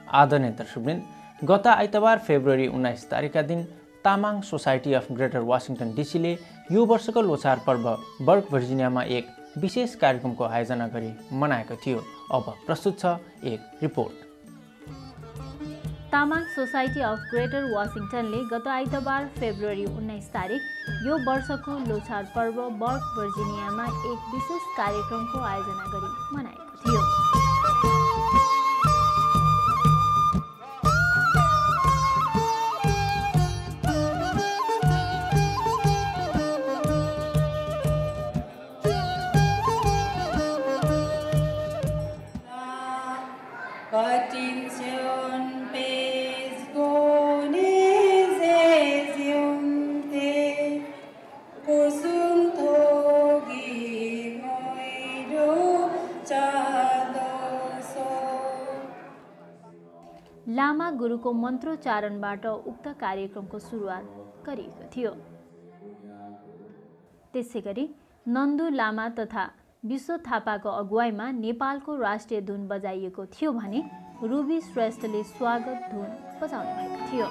आदरणीय दर्शकवृन्द, गत आइतबार फेब्रुअरी 19 तारिकका दिन Tamang society of greater Washington डिसीले यो वर्षको लोछार पर्व वर्क भर्जिनियामा एक विशेष कार्यक्रमको आयोजना गरी मनाएको थियो। अब प्रस्तुत छ एक रिपोर्ट। तामाङ सोसाइटी अफ ग्रेटर वासिङटनले गत आइतबार फेब्रुअरी 19 तारिक यो वर्षको लोछार पर्व वर्क भर्जिनियामा एक विशेष कार्यक्रमको आयोजना गरी मनाएको थियो। लामा गुरुको मन्त्रोच्चारणबाट उक्त कार्यक्रमको सुरुवात गरिएको थियो। त्यसैगरी नन्दु लामा तथा विश्व थापाको अगुवाईमा नेपालको राष्ट्रिय धुन बजाइएको थियो भने रुबी श्रेष्ठले स्वागत धुन बजाउनु भएको थियो।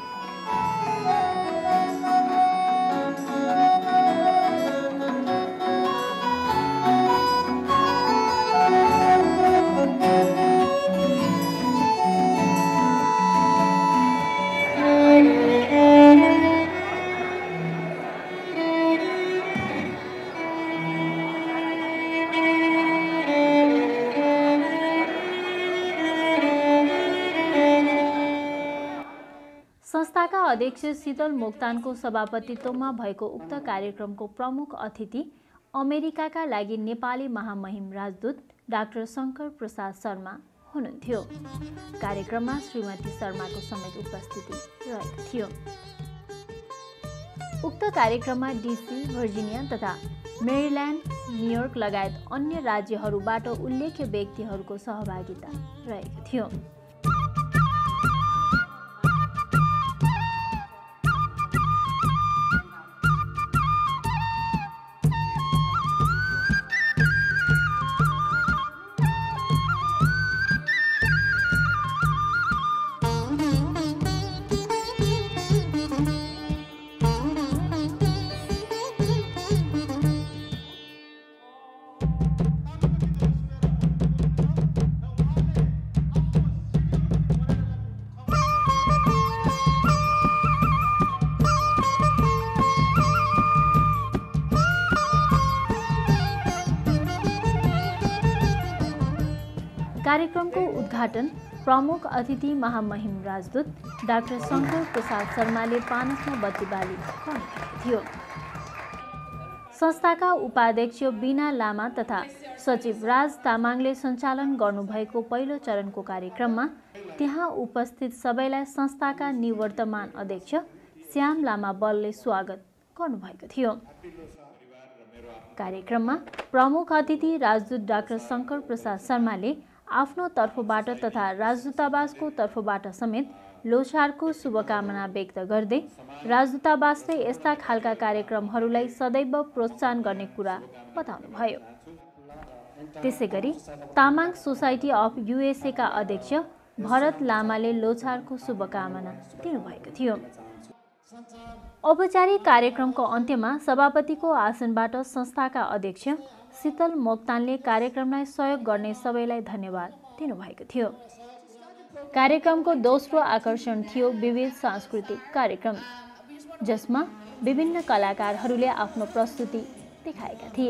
संस्थाका अध्यक्ष शीतल मोक्तानको सभापतित्वमा भएको उक्त कार्यक्रमको प्रमुख अतिथि अमेरिकाका लागि नेपाली महामहिम राजदूत डाक्टर शङ्कर प्रसाद शर्मा हुनुहुन्थ्यो। कार्यक्रममा श्रीमती शर्माको समेत उपस्थिति रहेको थियो। उक्त कार्यक्रममा डिसी, भर्जिनिया तथा मेरील्यान्ड, न्युयोर्क लगायत अन्य राज्यहरूबाट उल्लेख्य व्यक्तिहरूको सहभागिता रहेको थियो। कार्यक्रमको उद्घाटन प्रमुख अतिथि महामहिम राजदूत डाक्टर शङ्कर प्रसाद शर्माले पानसमा बत्ती बाली गर्नुभएको थियो। संस्थाका उपाध्यक्ष बीना लामा तथा सचिव राज तामाङले सञ्चालन गर्नुभएको पहिलो चरणको कार्यक्रममा त्यहाँ उपस्थित सबैलाई संस्थाका निवर्तमान अध्यक्ष श्याम लामा बलले स्वागत गर्नुभएको थियो। कार्यक्रममा प्रमुख अतिथि राजदूत डाक्टर शङ्कर प्रसाद शर्माले आफ्नो तर्फबाट तथा राजदूतावासको तर्फबाट समेत लोछारको शुभकामना व्यक्त गर्दै राजदूतावासले यस्ता खालका कार्यक्रमहरूलाई सदैव प्रोत्साहन गर्ने कुरा बताउनुभयो। त्यसैगरी तामाङ सोसाइटी अफ युएसएका अध्यक्ष भरत लामाले लोछारको शुभकामना दिनुभएको थियो। औपचारिक कार्यक्रमको अन्त्यमा सभापतिको आसनबाट संस्थाका अध्यक्ष शीतल मोक्तानले कार्यक्रमलाई सहयोग गर्ने सबैलाई धन्यवाद दिनुभएको थियो। कार्यक्रमको दोस्रो आकर्षण थियो विविध सांस्कृतिक कार्यक्रम, जसमा विभिन्न कलाकारहरूले आफ्नो प्रस्तुति देखाएका थिए।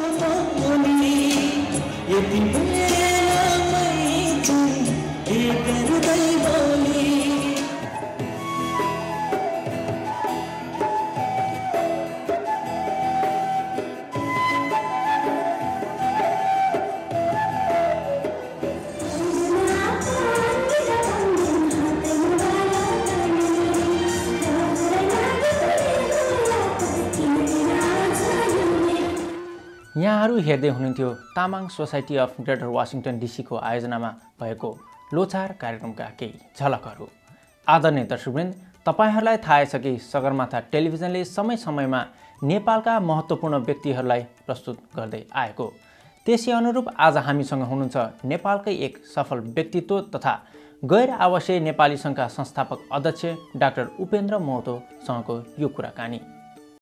यहाँहरू हेर्दै हुनुहुन्थ्यो Tamang society of greater Washington डिसीको आयोजनामा भएको लोछार कार्यक्रमका केही झलकहरू। आदरणीय दर्शकवृन्द, तपाईहरूलाई थाहा छ कि सगरमाथा टेलिभिजनले समय समयमा नेपालका महत्त्वपूर्ण व्यक्तिहरूलाई प्रस्तुत गर्दै आएको। त्यसै अनुरूप आज हामीसँग हुनुहुन्छ नेपालकै एक सफल व्यक्तित्व तथा गैर आवासीय नेपाली सङ्घका संस्थापक अध्यक्ष डाक्टर उपेन्द्र महतोसँगको यो कुराकानी।